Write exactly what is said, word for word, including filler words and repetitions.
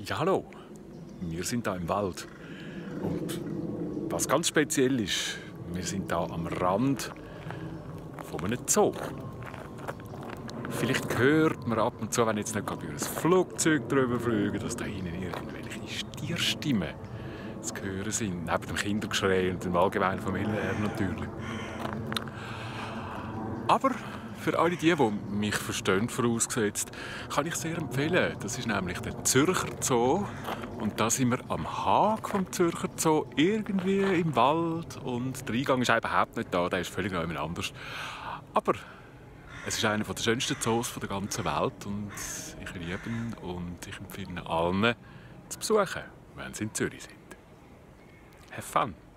Ja, hallo. Wir sind da im Wald. Und was ganz speziell ist, wir sind da am Rand von einem Zoo. Vielleicht hört man ab und zu, wenn jetzt nicht gerade ein Flugzeug drüber fliegt, dass da hinten irgendwelche Tierstimmen zu hören sind. Neben dem Kindergeschrei und dem allgemeinen Familienlärm natürlich. Aber für alle die, die mich verstehen, vorausgesetzt, kann ich sehr empfehlen. Das ist nämlich der Zürcher Zoo. Und da sind wir am Hag vom Zürcher Zoo, irgendwie im Wald. Und der Eingang ist überhaupt nicht da, der ist völlig anders. Aber es ist einer der schönsten Zoos der ganzen Welt. Und ich liebe ihn und ich empfehle allen, zu besuchen, wenn sie in Zürich sind. Have fun!